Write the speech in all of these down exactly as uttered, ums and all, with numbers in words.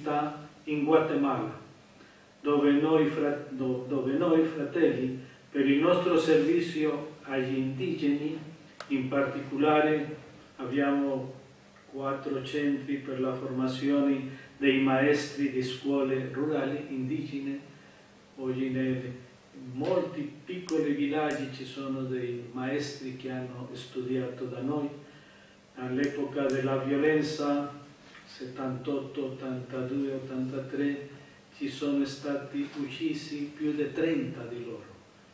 ambiguità in Guatemala, dove noi, dove noi fratelli, per il nostro servizio agli indigeni, in particolare abbiamo quattro centri per la formazione dei maestri di scuole rurali indigene. Oggi in molti piccoli villaggi ci sono dei maestri che hanno studiato da noi. All'epoca della violenza, settantotto, ottantadue, ottantatré, ci sono stati uccisi più di trenta di loro,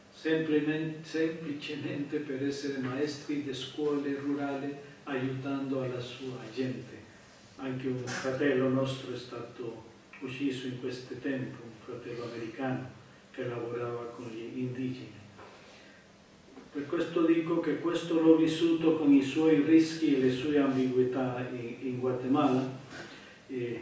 semplicemente per essere maestri di scuole rurali aiutando alla sua gente. Anche un fratello nostro è stato ucciso in questo tempo, un fratello americano che lavorava con gli indigeni. Per questo dico che questo l'ho vissuto con i suoi rischi e le sue ambiguità in, in Guatemala. E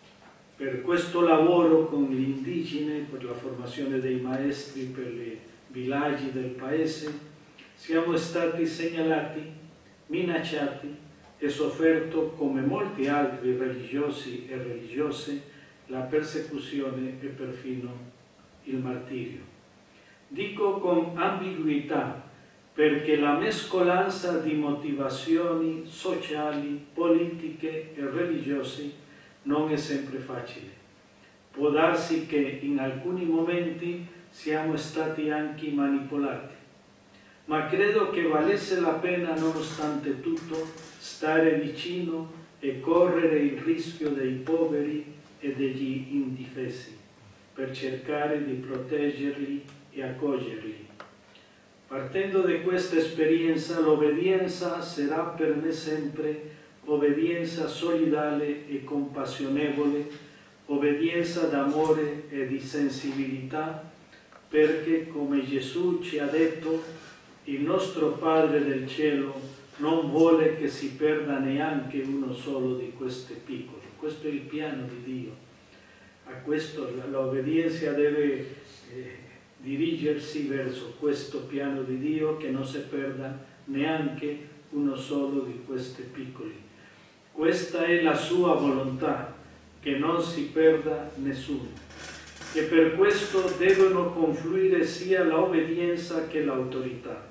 per questo lavoro con gli indigeni, per la formazione dei maestri per i villaggi del paese, siamo stati segnalati, minacciati e sofferto, come molti altri religiosi e religiose, la persecuzione e perfino il martirio. Dico con ambiguità perché la mescolanza di motivazioni sociali, politiche e religiose non è sempre facile. Può darsi che in alcuni momenti siamo stati anche manipolati, ma credo che valesse la pena, nonostante tutto, stare vicino e correre il rischio dei poveri e degli indifesi, per cercare di proteggerli e accoglierli. Partendo da questa esperienza, l'obbedienza sarà per me sempre obbedienza solidale e compassionevole, obbedienza d'amore e di sensibilità, perché, come Gesù ci ha detto, il nostro Padre del cielo non vuole che si perda neanche uno solo di questi piccoli. Questo è il piano di Dio. A questo l'obbedienza deve eh, dirigersi verso questo piano di Dio, che non si perda neanche uno solo di questi piccoli. Questa è la sua volontà, che non si perda nessuno. E per questo devono confluire sia l'obbedienza che l'autorità.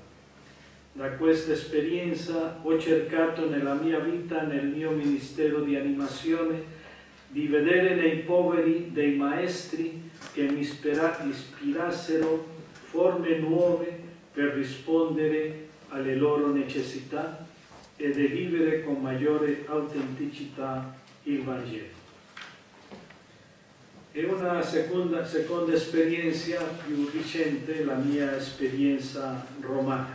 Da questa esperienza ho cercato nella mia vita, nel mio ministero di animazione, di vedere nei poveri dei maestri che mi ispirassero forme nuove per rispondere alle loro necessità e di vivere con maggiore autenticità il Vangelo. E una seconda, seconda esperienza più recente, la mia esperienza romana.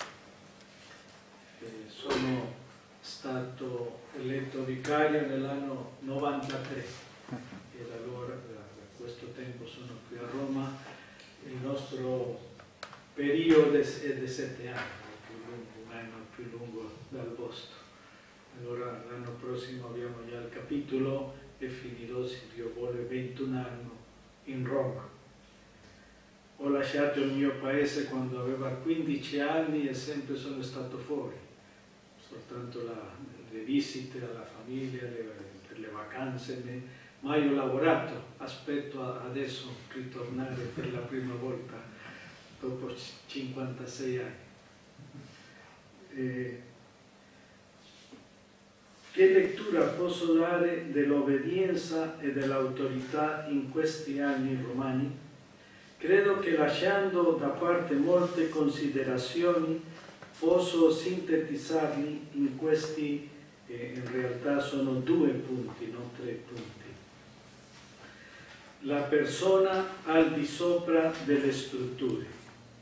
E sono stato eletto vicario nell'anno novantatré e da allora, da questo tempo sono qui a Roma. Il nostro periodo è di sette anni, più lungo, un anno più lungo dal vostro. Allora l'anno prossimo abbiamo già il capitolo e finirò, se Dio vuole, ventuno anni in Roma. Ho lasciato il mio paese quando avevo quindici anni e sempre sono stato fuori, soltanto la, le visite alla famiglia, le, per le vacanze, ne, mai ho lavorato. Aspetto adesso ritornare per la prima volta dopo cinquantasei anni. E, che lettura posso dare dell'obbedienza e dell'autorità in questi anni romani? Credo che, lasciando da parte molte considerazioni, posso sintetizzarli in questi, eh, in realtà sono due punti, non tre punti. La persona al di sopra delle strutture.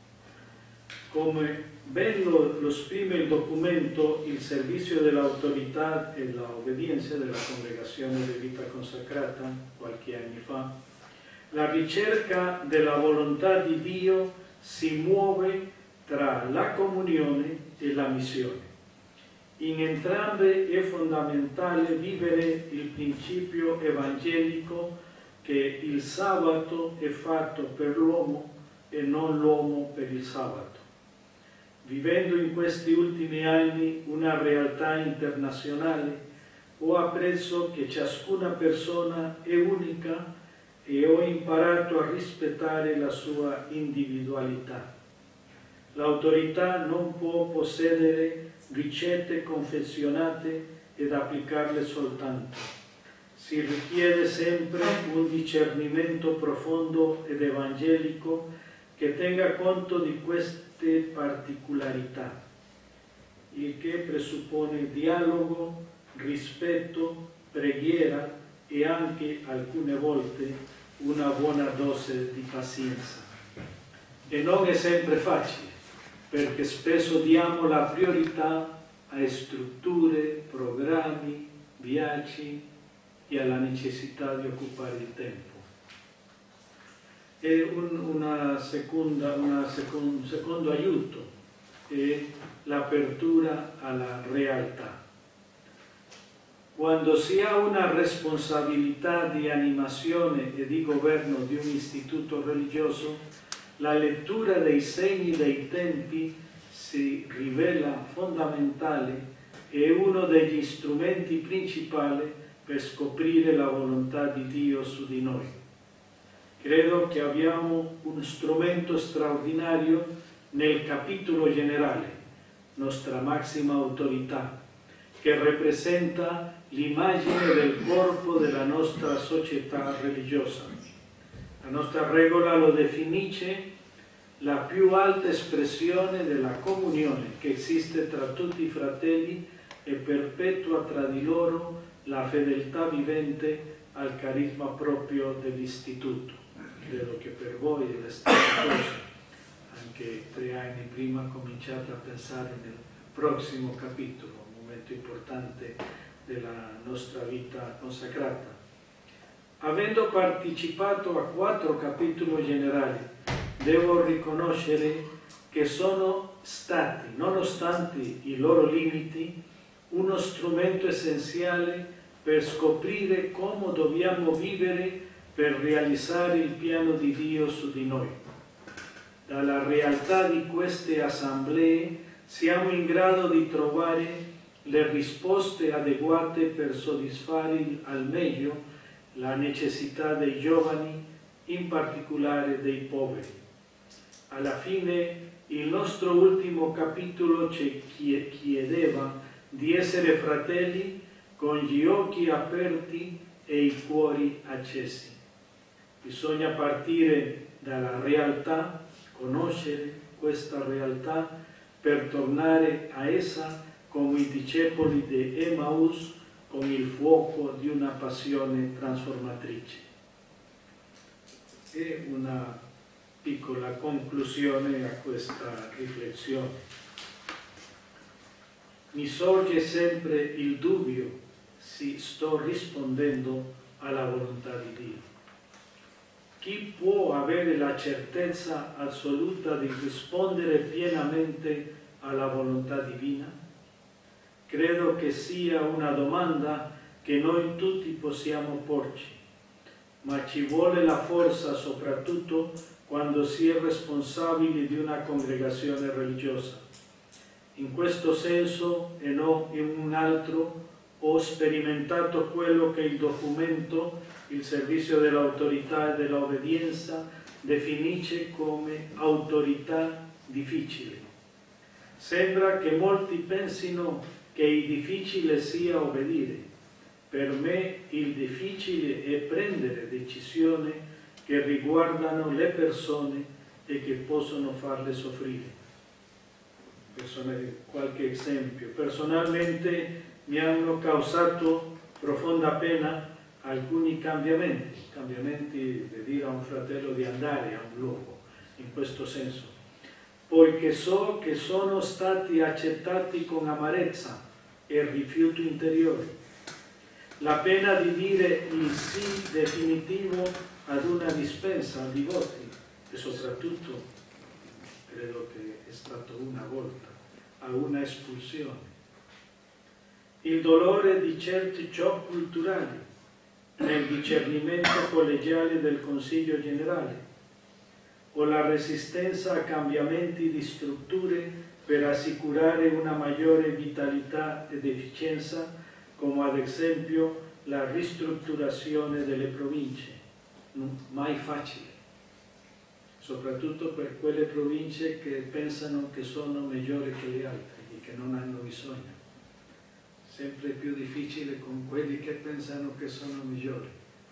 Come ben lo, lo esprime il documento Il servizio dell'autorità e l'obbedienza della Congregazione di Vita Consacrata qualche anno fa, la ricerca della volontà di Dio si muove tra la comunione e la missione. In entrambe è fondamentale vivere il principio evangelico che il sabato è fatto per l'uomo e non l'uomo per il sabato. Vivendo in questi ultimi anni una realtà internazionale ho appreso che ciascuna persona è unica e ho imparato a rispettare la sua individualità. L'autorità non può possedere ricette confezionate ed applicarle soltanto. Si richiede sempre un discernimento profondo ed evangelico che tenga conto di queste particolarità, il che presuppone dialogo, rispetto, preghiera e anche alcune volte una buona dose di pazienza. E non è sempre facile, perché spesso diamo la priorità a strutture, programmi, viaggi e alla necessità di occupare il tempo. E un, una seconda, una second, un secondo aiuto è l'apertura alla realtà. Quando si ha una responsabilità di animazione e di governo di un istituto religioso, la lettura dei segni dei tempi si rivela fondamentale e uno degli strumenti principali per scoprire la volontà di Dio su di noi. Credo che abbiamo un strumento straordinario nel capitolo generale, nostra massima autorità, che rappresenta l'immagine del corpo della nostra società religiosa. La nostra regola lo definisce la più alta espressione della comunione che esiste tra tutti i fratelli e perpetua tra di loro la fedeltà vivente al carisma proprio dell'istituto. Credo che per voi è la stessa cosa. Anche tre anni prima cominciate a pensare nel prossimo capitolo, un momento importante della nostra vita consacrata. Avendo partecipato a quattro capitoli generali, devo riconoscere che sono stati, nonostante i loro limiti, uno strumento essenziale per scoprire come dobbiamo vivere per realizzare il piano di Dio su di noi. Dalla realtà di queste assemblee siamo in grado di trovare le risposte adeguate per soddisfare al meglio la necessità dei giovani, in particolare dei poveri. Alla fine, il nostro ultimo capitolo ci chiedeva di essere fratelli con gli occhi aperti e i cuori accesi. Bisogna partire dalla realtà, conoscere questa realtà per tornare a essa come i discepoli di Emmaus con il fuoco di una passione trasformatrice. E una piccola conclusione a questa riflessione. Mi sorge sempre il dubbio se sto rispondendo alla volontà di Dio. Chi può avere la certezza assoluta di rispondere pienamente alla volontà divina? Credo che sia una domanda che noi tutti possiamo porci, ma ci vuole la forza soprattutto quando si è responsabili di una congregazione religiosa. In questo senso e non in un altro ho sperimentato quello che il documento, il servizio dell'autorità e dell'obbedienza, definisce come autorità difficile. Sembra che molti pensino che il difficile sia obbedire. Per me il difficile è prendere decisioni che riguardano le persone e che possono farle soffrire. Qualche esempio. Personalmente mi hanno causato profonda pena alcuni cambiamenti, cambiamenti di dire a un fratello di andare a un luogo, in questo senso, poiché so che sono stati accettati con amarezza e rifiuto interiore. La pena di dire il sì definitivo ad una dispensa di voti e soprattutto, credo che è stato una volta, a una espulsione. Il dolore di certi ciò culturali nel discernimento collegiale del Consiglio generale o la resistenza a cambiamenti di strutture per assicurare una maggiore vitalità ed efficienza come ad esempio la ristrutturazione delle province, mai facile, soprattutto per quelle province che pensano che sono migliori che le altre e che non hanno bisogno. Sempre più difficile con quelli che pensano che sono migliori.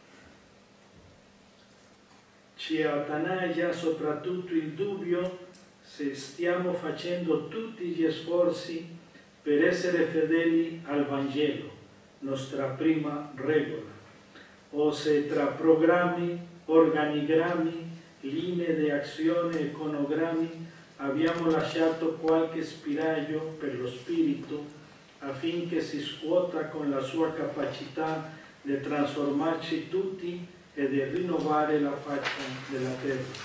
Ci attanaglia soprattutto il dubbio se stiamo facendo tutti gli sforzi per essere fedeli al Vangelo, nostra prima regola, o se tra programmi, organigrammi, linee di azione e iconogrammi abbiamo lasciato qualche spiraglio per lo Spirito affinché si scuota con la sua capacità di trasformarci tutti e di rinnovare la faccia della terra.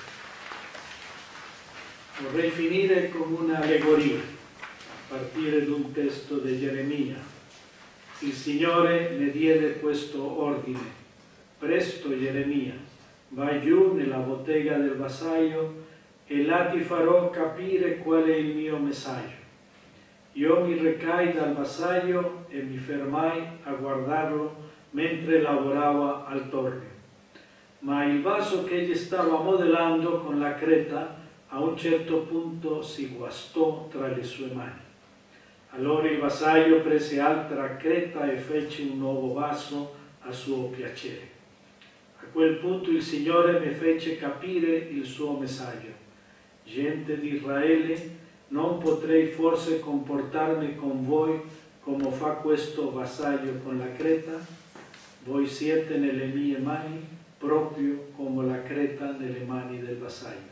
Vorrei finire con un'allegoria, a partire da un testo di Geremia. Il Signore ne diede questo ordine: presto Geremia, vai giù nella bottega del vassaio e là ti farò capire qual è il mio messaggio. Io mi recai dal vassaio e mi fermai a guardarlo mentre lavorava al tornio. Ma il vaso che egli stava modellando con la creta a un certo punto si guastò tra le sue mani. Allora il vassaio prese altra creta e fece un nuovo vaso a suo piacere. A quel punto il Signore mi fece capire il suo messaggio. Gente di Israele, non potrei forse comportarmi con voi come fa questo vassaio con la creta? Voi siete nelle mie mani, proprio come la creta nelle mani del vassaio.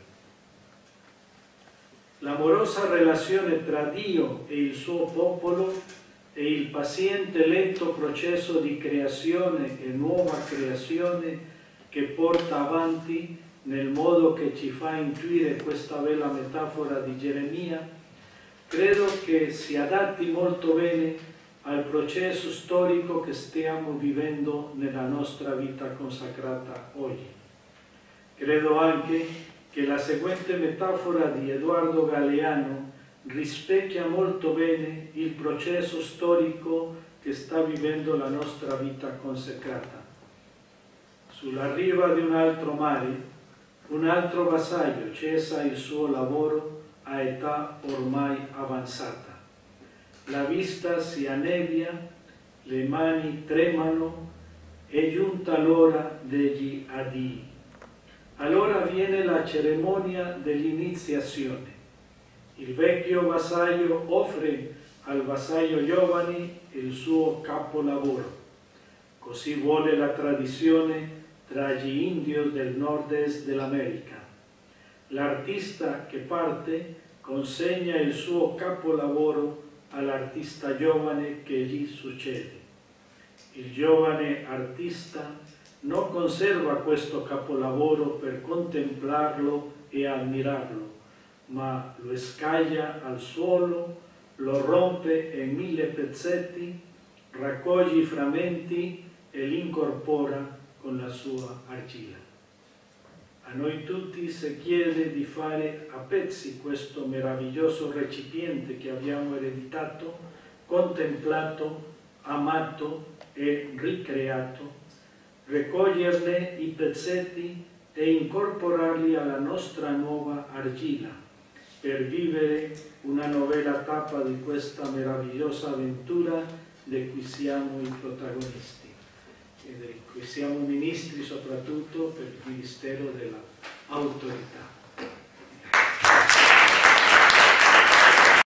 L'amorosa relazione tra Dio e il suo popolo e il paziente e lento processo di creazione e nuova creazione che porta avanti nel modo che ci fa intuire questa bella metafora di Geremia, credo che si adatti molto bene al processo storico che stiamo vivendo nella nostra vita consacrata oggi. Credo anche che la seguente metafora di Edoardo Galeano rispecchia molto bene il processo storico che sta vivendo la nostra vita consacrata. Sulla riva di un altro mare, un altro vassaio cessa il suo lavoro a età ormai avanzata. La vista si annebbia, le mani tremano, è giunta l'ora degli addii. Allora viene la cerimonia dell'iniziazione. Il vecchio vassaio offre al vassaio giovane il suo capolavoro. Così vuole la tradizione tra gli indios del nord-est dell'America. L'artista che parte consegna il suo capolavoro all'artista giovane che gli succede. Il giovane artista non conserva questo capolavoro per contemplarlo e ammirarlo, ma lo scaglia al suolo, lo rompe in mille pezzetti, raccoglie i frammenti e li incorpora con la sua argilla. A noi tutti si chiede di fare a pezzi questo meraviglioso recipiente che abbiamo ereditato, contemplato, amato e ricreato, raccoglierne i pezzetti e incorporarli alla nostra nuova argilla per vivere una novella tappa di questa meravigliosa avventura di cui siamo i protagonisti e di cui siamo ministri soprattutto per il ministero dell'autorità.